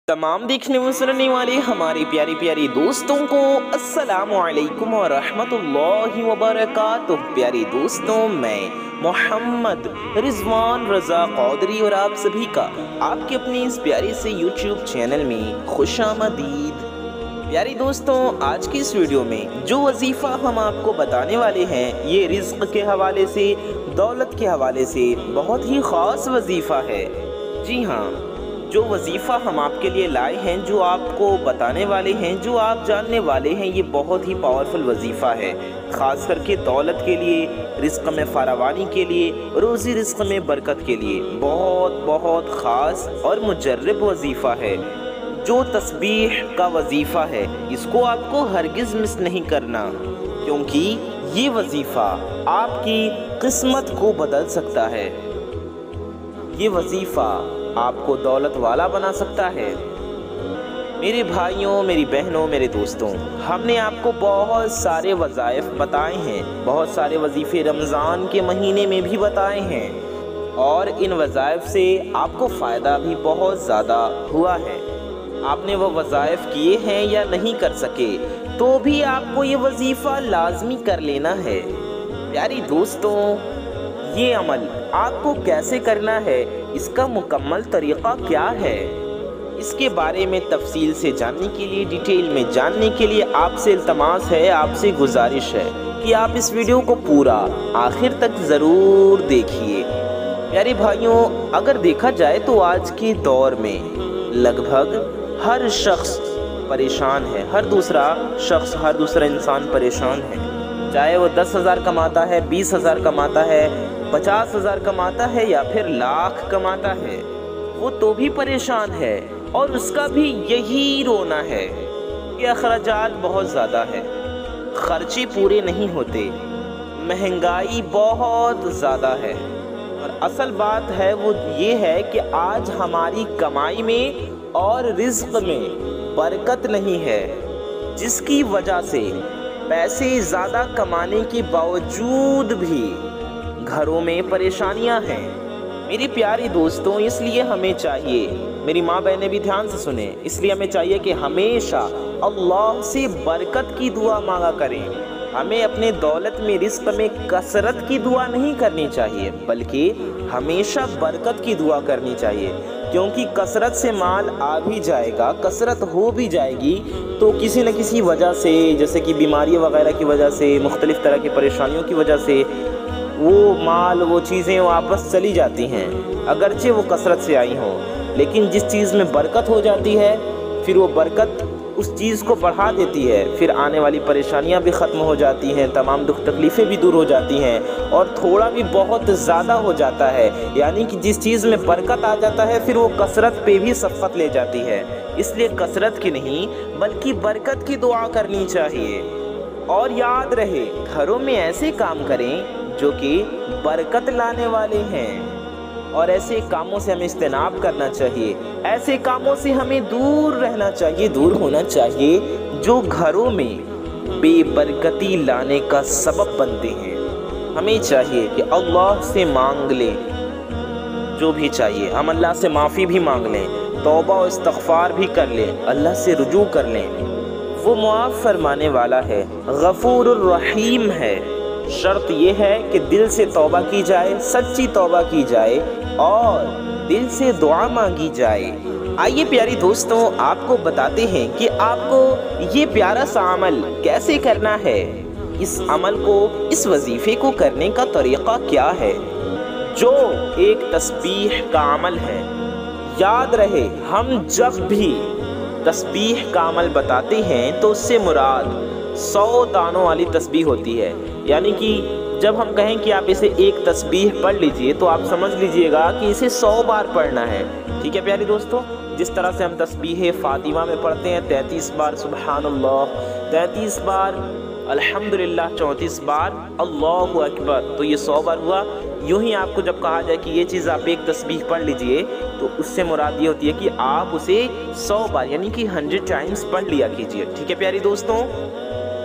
तमाम देखने व सुनने वाले हमारे प्यारे प्यारे दोस्तों को अस्सलामु अलैकुम व रहमतुल्लाहि व बरकातुहू। प्यारे दोस्तों, मैं मोहम्मद रिजवान रज़ा क़ादरी और आप सभी का आपके अपने इस प्यारे से यूट्यूब चैनल में खुशामदीद। प्यारे दोस्तों, आज की इस वीडियो में जो वजीफ़ा हम आपको बताने वाले हैं ये रिज़्क़ के हवाले से, दौलत के हवाले से बहुत ही ख़ास वजीफ़ा है। जी हाँ, जो वजीफ़ा हम आपके लिए लाए हैं, जो आपको बताने वाले हैं, जो आप जानने वाले हैं, ये बहुत ही पावरफुल वजीफ़ा है। ख़ास करके दौलत के लिए, रिज़्क़ में फरावानी के लिए, रोज़ी रिज़्क़ में बरकत के लिए बहुत बहुत ख़ास और मुजर्रब वजीफ़ा है। जो तस्बीह का वजीफ़ा है इसको आपको हरगिज़ मिस नहीं करना, क्योंकि ये वजीफ़ा आपकी किस्मत को बदल सकता है। ये वजीफ़ा आपको दौलत वाला बना सकता है। मेरे भाइयों, मेरी बहनों, मेरे दोस्तों, हमने आपको बहुत सारे वज़ाइफ बताए हैं, बहुत सारे वजीफ़े रमज़ान के महीने में भी बताए हैं और इन वज़ाइफ से आपको फ़ायदा भी बहुत ज़्यादा हुआ है। आपने वो वज़ाइफ किए हैं या नहीं कर सके तो भी आपको ये वजीफ़ा लाजमी कर लेना है। प्यारी दोस्तों, ये अमल आपको कैसे करना है, इसका मुकम्मल तरीक़ा क्या है, इसके बारे में तफसील से जानने के लिए, डिटेल में जानने के लिए आपसे इल्तमास है, आपसे गुजारिश है कि आप इस वीडियो को पूरा आखिर तक ज़रूर देखिए। प्यारे भाइयों, अगर देखा जाए तो आज के दौर में लगभग हर शख्स परेशान है, हर दूसरा शख्स, हर दूसरा इंसान परेशान है। चाहे वो 10,000 कमाता है, 20,000 कमाता है, 50,000 कमाता है या फिर लाख कमाता है, वो तो भी परेशान है और उसका भी यही रोना है कि अखराजात बहुत ज़्यादा है, खर्चे पूरे नहीं होते, महंगाई बहुत ज़्यादा है। और असल बात है वो ये है कि आज हमारी कमाई में और रिज़्क़ में बरकत नहीं है, जिसकी वजह से पैसे ज़्यादा कमाने के बावजूद भी घरों में परेशानियां हैं। मेरी प्यारी दोस्तों, इसलिए हमें चाहिए, मेरी माँ बहनें भी ध्यान से सुने, इसलिए हमें चाहिए कि हमेशा अल्लाह से बरकत की दुआ मांगा करें। हमें अपने दौलत में, रिज़्क़ में कसरत की दुआ नहीं करनी चाहिए, बल्कि हमेशा बरकत की दुआ करनी चाहिए, क्योंकि कसरत से माल आ भी जाएगा, कसरत हो भी जाएगी तो किसी न किसी वजह से, जैसे कि बीमारी वगैरह की वजह से, मुख्तलिफ़ तरह की परेशानियों की वजह से वो माल, वो चीज़ें वापस चली जाती हैं, अगरचे वो कसरत से आई हों। लेकिन जिस चीज़ में बरकत हो जाती है, फिर वो बरकत उस चीज़ को बढ़ा देती है, फिर आने वाली परेशानियां भी ख़त्म हो जाती हैं, तमाम दुख तकलीफ़ें भी दूर हो जाती हैं और थोड़ा भी बहुत ज़्यादा हो जाता है। यानी कि जिस चीज़ में बरकत आ जाता है फिर वो कसरत पे भी सबक़त ले जाती है। इसलिए कसरत की नहीं बल्कि बरकत की दुआ करनी चाहिए। और याद रहे, घरों में ऐसे काम करें जो कि बरकत लाने वाले हैं और ऐसे कामों से हमें इज्तनाब करना चाहिए, ऐसे कामों से हमें दूर रहना चाहिए, दूर होना चाहिए जो घरों में बेबरकती लाने का सबब बनते हैं। हमें चाहिए कि अल्लाह से मांग लें जो भी चाहिए, हम अल्लाह से माफ़ी भी मांग लें, तौबा और इस्तग़फ़ार भी कर लें, अल्लाह से रुजू कर लें। वो मुआफ़ फरमाने वाला है, गफ़ूरुर रहीम है। शर्त यह है कि दिल से तौबा की जाए, सच्ची तौबा की जाए और दिल से दुआ मांगी जाए। आइए प्यारी दोस्तों, आपको बताते हैं कि आपको ये प्यारा सा अमल कैसे करना है। इस अमल को, इस वजीफ़े को करने का तरीक़ा क्या है, जो एक तस्बीह का अमल है। याद रहे, हम जब भी तस्बीह का अमल बताते हैं तो उससे मुराद 100 दानों वाली तस्बीह होती है। यानी कि जब हम कहें कि आप इसे एक तस्बीह पढ़ लीजिए तो आप समझ लीजिएगा कि इसे 100 बार पढ़ना है। ठीक है प्यारे दोस्तों, जिस तरह से हम तस्बीह फ़ातिमा में पढ़ते हैं 33 बार सुबहानल्लाह, 33 बार अल्हम्दुलिल्लाह, 34 बार अल्लाहु अकबर, तो ये 100 बार हुआ। यूँ ही आपको जब कहा जाए कि ये चीज़ आप एक तस्बीह पढ़ लीजिए तो उससे मुराद ये होती है कि आप उसे 100 बार यानी कि 100 टाइम्स पढ़ लिया कीजिए। ठीक है प्यारी दोस्तों,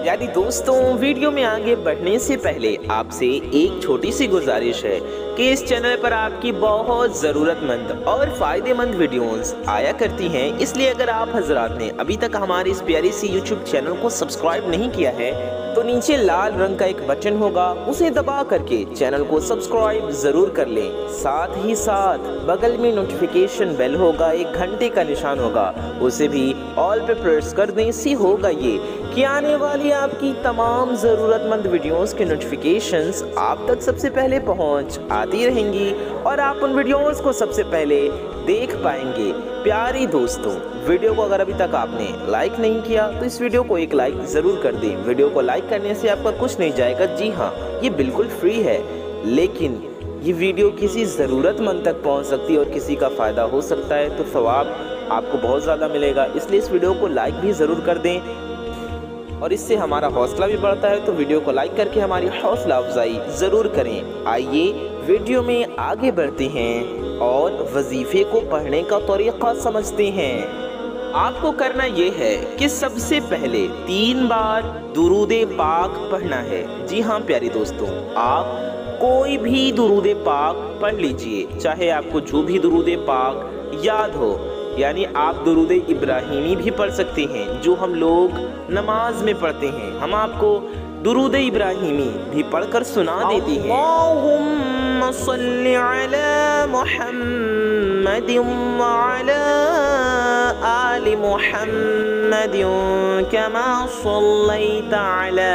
प्यारी दोस्तों, वीडियो में आगे बढ़ने से पहले आपसे एक छोटी सी गुजारिश है कि इस चैनल पर आपकी बहुत ज़रूरतमंद और फ़ायदेमंद वीडियोस आया करती हैं, इसलिए अगर आप हजरात ने अभी तक हमारे इस प्यारी सी यूट्यूब चैनल को सब्सक्राइब नहीं किया है तो नीचे लाल रंग का एक बटन होगा, उसे दबा करके चैनल को सब्सक्राइब ज़रूर कर लें। साथ ही साथ बगल में नोटिफिकेशन बेल होगा, एक घंटे का निशान होगा, उसे भी ऑल पे प्रेस कर दें। इससे होगा ये कि आने वाली आपकी तमाम ज़रूरतमंद वीडियोस के नोटिफिकेशंस आप तक सबसे पहले पहुंच आती रहेंगी और आप उन वीडियोस को सबसे पहले देख पाएंगे। प्यारी दोस्तों, वीडियो को अगर अभी तक आपने लाइक नहीं किया तो इस वीडियो को एक लाइक ज़रूर कर दें। वीडियो को लाइक करने से आपका कुछ नहीं जाएगा, जी हाँ, ये बिल्कुल फ्री है, लेकिन ये वीडियो किसी ज़रूरतमंद तक पहुंच सकती है और किसी का फ़ायदा हो सकता है, तो सवाब आपको बहुत ज़्यादा मिलेगा। इसलिए इस वीडियो को लाइक भी ज़रूर कर दें और इससे हमारा हौसला भी बढ़ता है, तो वीडियो को लाइक करके हमारी हौसला अफजाई ज़रूर करें। आइए वीडियो में आगे बढ़ते हैं और वजीफ़े को पढ़ने का तरीक़ा समझते हैं। आपको करना ये है कि सबसे पहले 3 बार दुरूद पाक पढ़ना है। जी हाँ प्यारे दोस्तों, आप कोई भी दुरूद पाक पढ़ लीजिए, चाहे आपको जो भी दुरूद पाक याद हो, यानी आप दुरूद इब्राहिमी भी पढ़ सकते हैं जो हम लोग नमाज में पढ़ते हैं। हम आपको दुरूद इब्राहिमी भी पढ़कर सुना देते हैं। अल्लाहुम्मा सल्लि अला मुहम्मदिन व अला आलि मुहम्मदिन कमा सल्लैता अला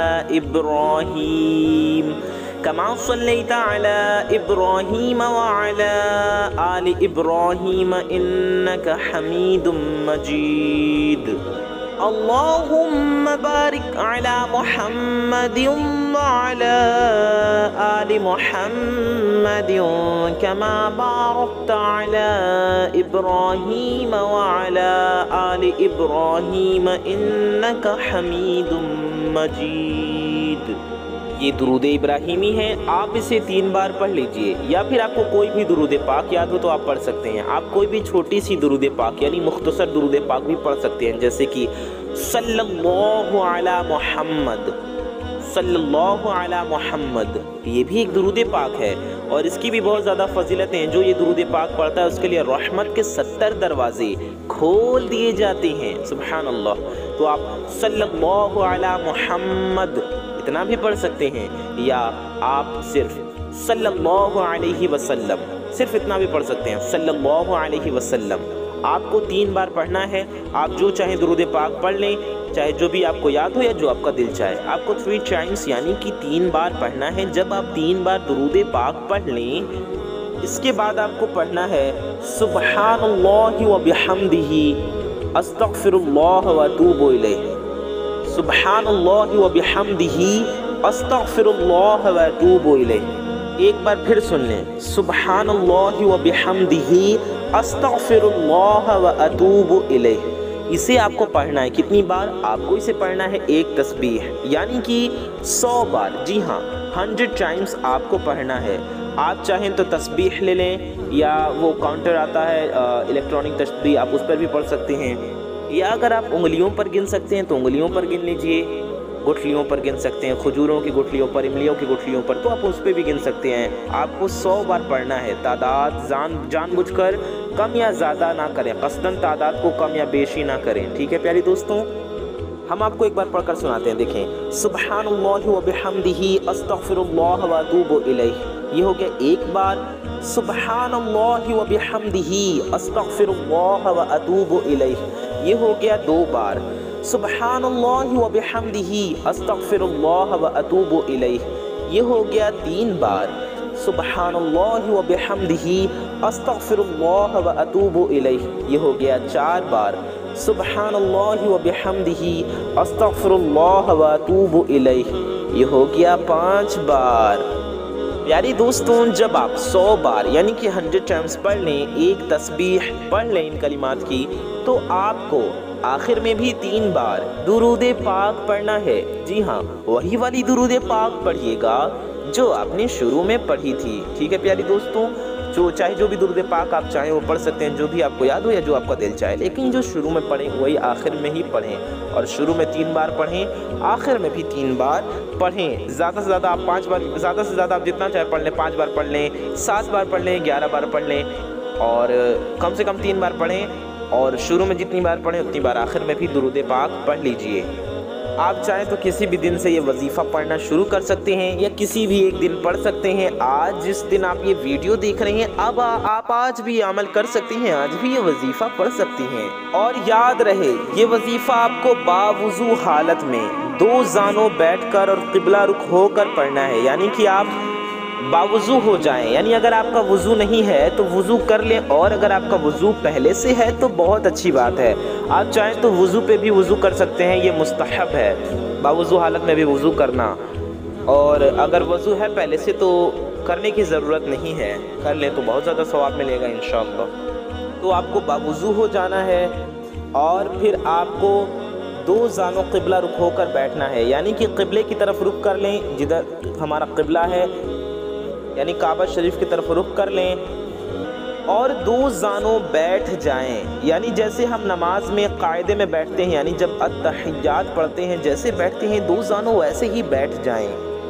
इब्राहीम कमा सल्लैता अला इब्राहीम व अला आलि इब्राहीम इन्नका हमीदुम मजीद। अल्लाहुम्मा बारिक अला मुहम्मदिन व अला आलि मुहम्मदिन कमा बारकता अला इब्राहीम व अला आलि इब्राहीम इन्नका हमीदुम मजीद। ये दुरूद इब्राहिमी है, आप इसे 3 बार पढ़ लीजिए, या फिर आपको कोई भी दुरूद पाक याद हो तो आप पढ़ सकते हैं। आप कोई भी छोटी सी दुरूद पाक यानी मुख्तसर दुरूद पाक भी पढ़ सकते हैं, जैसे कि सल्लल्लाहु अला मुहम्मद, सल्लल्लाहु अला मुहम्मद, ये भी एक दुरूद पाक है और इसकी भी बहुत ज़्यादा फजीलतें हैं। जो ये दुरूद पाक पढ़ता है उसके लिए रहमत के 70 दरवाजे खोल दिए जाते हैं। सुभान अल्लाह। तो आप सल्लल्लाहु अला मुहम्मद इतना भी पढ़ सकते हैं, या आप सिर्फ सल्लल्लाहु अलैहि वसल्लम, सिर्फ इतना भी पढ़ सकते हैं, सल्लल्लाहु अलैहि वसल्लम। आपको 3 बार पढ़ना है। आप जो चाहे दुरूद पाक पढ़ लें, चाहे जो भी आपको याद हो या जो आपका दिल चाहे। आपको 3 टाइम्स यानी कि 3 बार पढ़ना है। जब आप 3 बार दुरूद पाक पढ़ लें, इसके बाद आपको पढ़ना है सुब्हानल्लाहि व बिहम्दिही अस्तगफिरुल्लाह व अतूबु इलैह। सुब्हानल्लाहि व बिहम्दिही अस्तगफिरुल्लाह व अतूबु इलैह। एक बार फिर सुन लें, सुब्हानल्लाहि व बिहम्दिही अस्तगफिरुल्लाह व अतूबु इलैह। इसे आपको पढ़ना है कितनी बार? आपको इसे पढ़ना है एक तस्बीह यानी कि 100 बार। जी हाँ, 100 टाइम्स आपको पढ़ना है। आप चाहें तो तस्बीह ले लें, या वो काउंटर आता है इलेक्ट्रॉनिक तस्बीह, आप उस पर भी पढ़ सकते हैं, या अगर आप उंगलियों पर गिन सकते हैं तो उंगलियों पर गिन लीजिए, गुठलियों पर गिन सकते हैं, खजूरों की गुठलियों पर, इमलियों की गुठलियों पर, तो आप उस पर भी गिन सकते हैं। आपको 100 बार पढ़ना है। तादाद जानबूझकर कम या ज़्यादा ना करें, कस्दन तादाद को कम या बेशी ना करें। ठीक है प्यारी दोस्तों, हम आपको एक बार पढ़कर सुनाते हैं। देखें, सुब्हानल्लाहि व बिहम्दिही अस्तगफिरुल्लाह व अतूबु इलैह। ये हो गया एक बार। सुब्हानल्लाहि व बिहम्दिही अस्तगफिरुल्लाह व अतूबु इलैह। ये हो गया 2 बार। सुब्हानल्लाहि व बिहम्दिही अस्तगफिरुल्लाह व अतूबु इलैह। ये हो गया 3 बार। सुब्हानल्लाहि व बिहम्दिही अस्तगफिरुल्लाह व अतूबु इलैह। ये हो गया 4 बार। सुब्हानल्लाहि व बिहम्दिही अस्तगफिरुल्लाह व अतूबु इलैह। ये हो गया 5 बार। प्यारी दोस्तों, जब आप 100 बार यानी कि 100 टाइम्स पढ़ लें, एक तस्बीह पढ़ लें इन कलिमात की, तो आपको आखिर में भी 3 बार दुरूद पाक पढ़ना है। जी हाँ, वही वाली दुरूद पाक पढ़िएगा जो आपने शुरू में पढ़ी थी। ठीक है प्यारी दोस्तों, चाहे जो भी दुरूद पाक आप चाहें वो पढ़ सकते हैं, जो भी आपको याद हो या जो आपका दिल चाहे, लेकिन जो शुरू में पढ़ें वही आखिर में ही पढ़ें, और शुरू में 3 बार पढ़ें, आखिर में भी 3 बार पढ़ें। ज़्यादा से ज़्यादा आप 5 बार, ज़्यादा से ज़्यादा आप जितना चाहे पढ़ लें, 5 बार पढ़ लें, 7 बार पढ़ लें, 11 बार पढ़ लें, और कम से कम 3 बार पढ़ें, और शुरू में जितनी बार पढ़ें उतनी बार आखिर में भी दुरूद पाक पढ़ लीजिए। आप चाहें तो किसी भी दिन से ये वजीफ़ा पढ़ना शुरू कर सकते हैं, या किसी भी एक दिन पढ़ सकते हैं। आज जिस दिन आप ये वीडियो देख रहे हैं, अब आप आज भी अमल कर सकती हैं, आज भी ये वजीफ़ा पढ़ सकती हैं। और याद रहे, ये वजीफ़ा आपको बावुज़ू हालत में 2 ज़ानों बैठकर और क़िबला रुख होकर पढ़ना है, यानी कि आप बावुज़ू हो जाएं। यानी अगर आपका वज़ू नहीं है तो वज़ू कर लें, और अगर आपका वज़ू पहले से है तो बहुत अच्छी बात है। आप चाहें तो वज़ू पे भी वज़ू कर सकते हैं, ये मुस्तहब है बावुज़ू हालत में भी वज़ू करना। और अगर वज़ू है पहले से तो करने की ज़रूरत नहीं है, कर लें तो बहुत ज़्यादा सवाब मिलेगा इंशाअल्लाह। तो आपको बावुज़ू हो जाना है, और फिर आपको 2 ज़ानों क़िबला रुख होकर बैठना है, यानी कि क़िबले की तरफ रुख कर लें, जिधर हमारा क़िबला है यानी काबा शरीफ की तरफ रुख कर लें, और 2 ज़ानों बैठ जाएं, यानी जैसे हम नमाज में कायदे में बैठते हैं, यानी जब अत्तहियात पढ़ते हैं जैसे बैठते हैं 2 ज़ानों वैसे ही बैठ जाएं।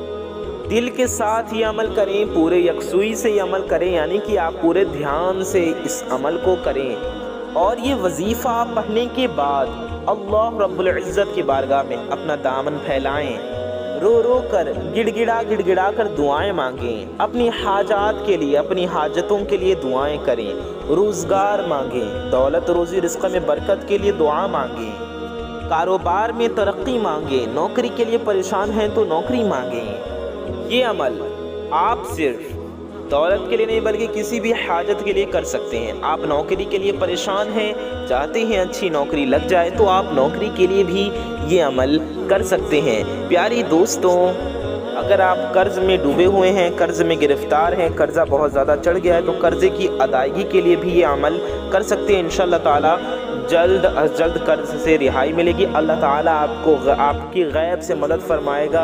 दिल के साथ ये अमल करें, पूरे यकसुई से ये अमल करें, यानी कि आप पूरे ध्यान से इस अमल को करें। और ये वजीफ़ा पढ़ने के बाद अल्लाह रब्बुल इज़्ज़त की बारगाह में अपना दामन फैलाएं, रो रो कर गिड़गिड़ा कर दुआएं मांगें, अपनी हाजात के लिए, अपनी हाजतों के लिए दुआएं करें, रोज़गार मांगें, दौलत रोज़ी रिज़्क़ में बरकत के लिए दुआ मांगें, कारोबार में तरक्की मांगें, नौकरी के लिए परेशान हैं तो नौकरी मांगें। ये अमल आप सिर्फ दौलत के लिए नहीं बल्कि किसी भी हाजत के लिए कर सकते हैं। आप नौकरी के लिए परेशान हैं, चाहते हैं अच्छी नौकरी लग जाए, तो आप नौकरी के लिए भी ये अमल कर सकते हैं। प्यारी दोस्तों, अगर आप कर्ज़ में डूबे हुए हैं, कर्ज़ में गिरफ़्तार हैं, कर्ज़ा बहुत ज़्यादा चढ़ गया है, तो कर्ज़े की अदायगी के लिए भी ये अमल कर सकते हैं। इंशाअल्लाह ताला जल्द अज जल्द कर्ज़ से रिहाई मिलेगी। अल्लाह ताला आपकी गैब से मदद फरमाएगा,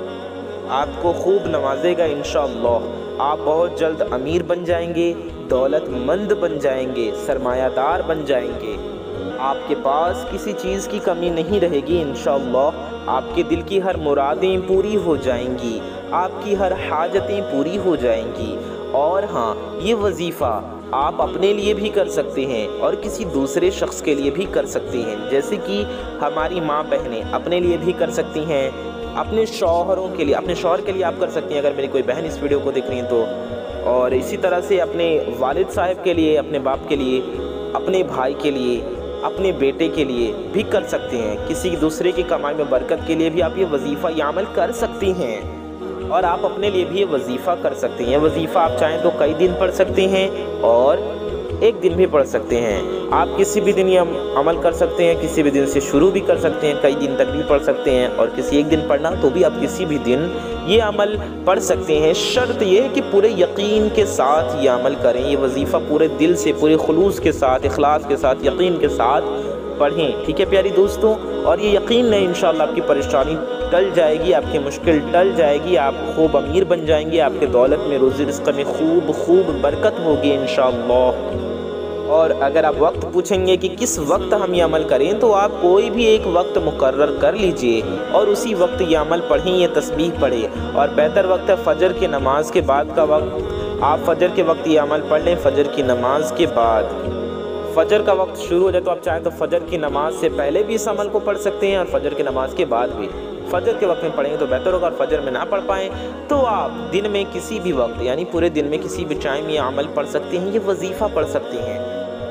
आपको खूब नवाजेगा इंशाअल्लाह। आप बहुत जल्द अमीर बन जाएंगे, दौलतमंद बन जाएंगे, सरमायादार बन जाएंगे। आपके पास किसी चीज़ की कमी नहीं रहेगी इंशाअल्लाह। आपके दिल की हर मुरादें पूरी हो जाएंगी, आपकी हर हाजतें पूरी हो जाएंगी। और हाँ, ये वजीफ़ा आप अपने लिए भी कर सकते हैं और किसी दूसरे शख्स के लिए भी कर सकते हैं। जैसे कि हमारी माँ बहनें अपने लिए भी कर सकती हैं, अपने शौहरों के लिए, अपने शौहर के लिए आप कर सकती हैं अगर मेरी कोई बहन इस वीडियो को देख रही हैं तो। और इसी तरह से अपने वालिद साहब के लिए, अपने बाप के लिए, अपने भाई के लिए, अपने बेटे के लिए भी कर सकते हैं। किसी दूसरे की कमाई में बरकत के लिए भी आप ये वजीफ़ा या अमल कर सकती हैं, और आप अपने लिए भी ये वजीफ़ा कर सकते हैं। वजीफ़ा आप चाहें तो कई दिन पढ़ सकते हैं और एक दिन भी पढ़ सकते हैं। आप किसी भी दिन ये अमल कर सकते हैं, किसी भी दिन से शुरू भी कर सकते हैं, कई दिन तक भी पढ़ सकते हैं, और किसी एक दिन पढ़ना तो भी आप किसी भी दिन ये अमल पढ़ सकते हैं। शर्त ये है कि पूरे यकीन के साथ ये अमल करें। ये वजीफ़ा पूरे दिल से, पूरे खुलूस के साथ, इखलास के साथ, यकीन के साथ पढ़ें। ठीक है प्यारी दोस्तों, और ये यकीन है इंशाअल्लाह आपकी परेशानी टल जाएगी, आपकी मुश्किल टल जाएगी, आप खूब अमीर बन जाएंगे, आपके दौलत में, रोज़ी रिज़्क़ में खूब बरकत होगी इंशाअल्लाह। और अगर आप वक्त पूछेंगे कि किस वक्त हम ये अमल करें, तो आप कोई भी एक वक्त मुकर्रर कर लीजिए और उसी वक्त ये अमल पढ़ें, ये तस्बीह पढ़ें। और बेहतर वक्त है फ़जर की नमाज के बाद का वक्त। आप फ़जर के वक्त ये अमल पढ़ लें, फ़जर की नमाज के बाद। फ़जर का वक्त शुरू हो जाए तो आप चाहें तो फ़जर की नमाज से पहले भी इस अमल को पढ़ सकते हैं, और फ़जर की नमाज के बाद भी। फ़जर के वक्त में पढ़ेंगे तो बेहतर होगा, और फ़जर में ना पढ़ पाएँ तो आप दिन में किसी भी वक्त, यानी पूरे दिन में किसी भी टाइम ये अमल पढ़ सकते हैं, ये वजीफ़ा पढ़ सकते हैं।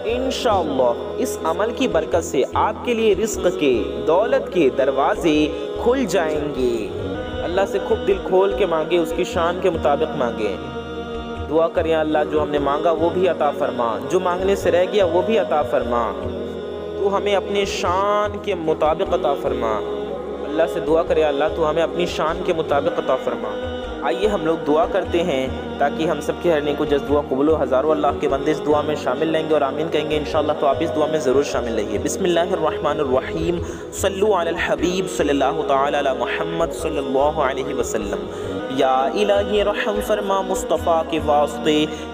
इंशाअल्लाह इस अमल की बरकत से आपके लिए रिज़्क़ के, दौलत के दरवाज़े खुल जाएंगे। अल्लाह से खूब दिल खोल के मांगे, उसकी शान के मुताबिक मांगे। दुआ करें, अल्लाह जो हमने मांगा वो भी अता फरमा, जो मांगने से रह गया वो भी अता फरमा। तो हमें अपने शान के मुताबिक अता फरमा। अल्लाह से दुआ करें, अल्लाह तो हमें अपनी शान के मुताबिक अता फरमा। आइए हम लोग दुआ करते हैं ताकि हम सबके हर नेक जज़्ब दुआ कबूल हो। हज़ारों अल्लाह के बंदे इस दुआ में शामिल रहेंगे और आमीन कहेंगे इंशाअल्लाह। तो आप इस दुआ में ज़रूर शामिल रहिए। बिस्मिल्लाहिर्रहमानिर्रहीम, सल्लु अलल हबीब सल्लल्लाहु तआला अला मुहम्मद सल्लल्लाहु अलैहि वसल्लम। या इलाही रहम फरमा मुस्तफ़ा के वास्ते,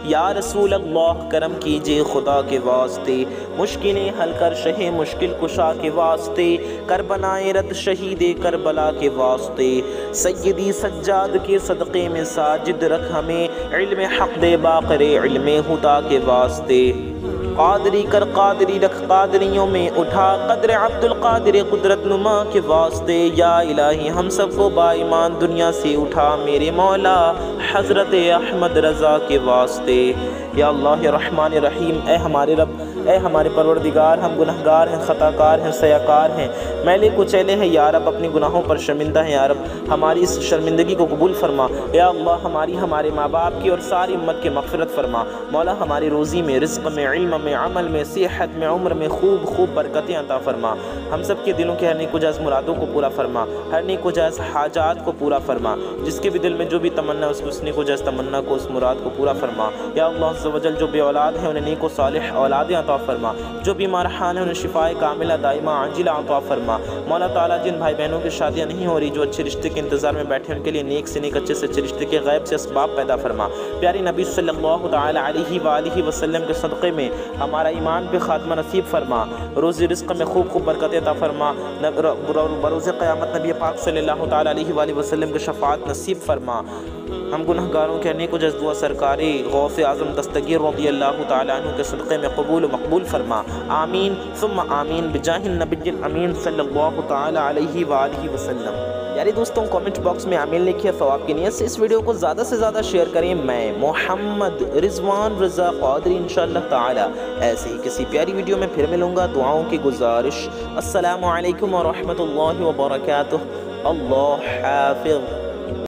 یا رسول اللہ کرم کیجئے خدا کے واسطے، مشکلیں حل کر شہ مشکل کشا کے واسطے، کربلائے رد شہید کربلا کے واسطے، سیدی سجاد کے صدقے میں ساجد رکھ ہمیں، علم حق دے باقر علم ہدا کے واسطے، قادری کر قادری رکھ قادریوں میں اٹھا، قدر عبد القادر قدرت نما کے واسطے، یا الہی ہم سب کو با ایمان دنیا سے اٹھا میرے مولا حضرت احمد رضا کے واسطے۔ یا اللہ رحمان رحیم، اے ہمارے رب، اے ہمارے پروردگار، ہم گنہگار ہیں، خطا کار ہیں، سیاکار ہیں، میلے کچیلے ہیں یا رب، اپنی گناہوں پر شرمندہ ہیں یا رب، ہماری اس شرمندگی کو قبول فرما یا اللہ، ہمارے ماں باپ کی اور ساری امت کی مغفرت فرما مولا، ہماری روزی میں، رزق میں، علم میں، عمل میں، صحت میں، عمر میں خوب برکتیں عطا فرما، ہم سب کے دلوں کے ہر نیک و جائز مرادوں کو پورا فرما، ہر نیک و جائز حاجات کو پورا فرما، جس کے بھی دل میں جو بھی تمنا اس نیک و جائز تمنا کو، اس مراد کو پورا فرما یا اللہ عز و جل، جو بے اولاد ہیں انہیں نیک و صالح اولادیں عطا فرما، جو بیمار ہیں انہیں شفائے کاملہ دائمہ عاجلہ عطا فرما مولا تعالیٰ، جن بھائی بہنوں کی شادیاں نہیں ہو رہی، جو اچھے رشتے کے انتظار میں بیٹھے ہیں، ان کے لیے نیک سے نیک اچھے سے اچھے رشتے کے غیب سے اسباب پیدا فرما، پیاری نبی صلی اللہ تعالیٰ علیہ وآلہ وسلم کے صدقے میں ہمارا ایمان پہ خاتمہ نصیب فرما، روزی رزق میں خوب برکت عطا فرما، بروز قیامت نبی پاک صلی اللہ تعالیٰ علیہ وآلہ وسلم کے شفاعت نصیب فرما، ہم گنہگاروں کے نیک و جائز دعا سرکاری غوث اعظم دستگیر رضی اللہ تعالیٰ عنہ کے صدقے میں قبول و مقبول فرما، آمین ثم آمین بجاہ النبی الامین صلی اللہ تعالیٰ علیہ وآلہ وسلم۔ یاری دوستوں، کامنٹ باکس میں آمین لکھیے، ثواب کی نیت سے اس ویڈیو کو زیادہ سے زیادہ شیئر کریں۔ میں محمد رضوان رضا قادری انشاءاللہ تعالیٰ ایسے ہی کسی پیاری ویڈیو میں پھر ملوں گا۔ دعاؤں کی گزارش، السلام علیکم ورحمۃ اللہ وبرکاتہ، اللہ حافظ۔